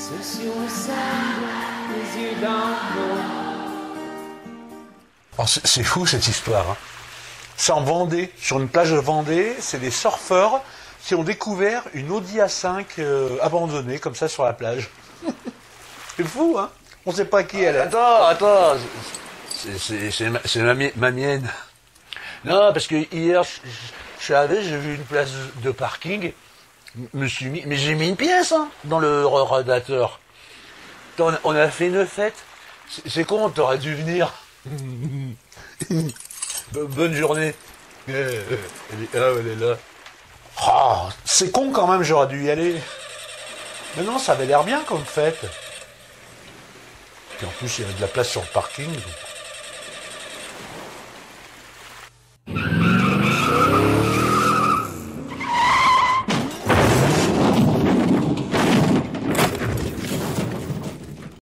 Oh, c'est fou cette histoire. Hein. C'est en Vendée, sur une plage de Vendée, c'est des surfeurs qui ont découvert une Audi A5 abandonnée comme ça sur la plage. C'est fou, hein. On sait pas qui elle est. Attends, c'est ma mienne. Non, parce que hier, je suis arrivé, j'ai vu une place de parking, me suis mis, mais j'ai mis une pièce hein, dans le radiateur. On a fait une fête. C'est con, t'aurais dû venir. Bonne journée. Elle est là. Oh, c'est con quand même, j'aurais dû y aller. Mais non, ça avait l'air bien comme fête. Puis en plus, il y avait de la place sur le parking. Donc...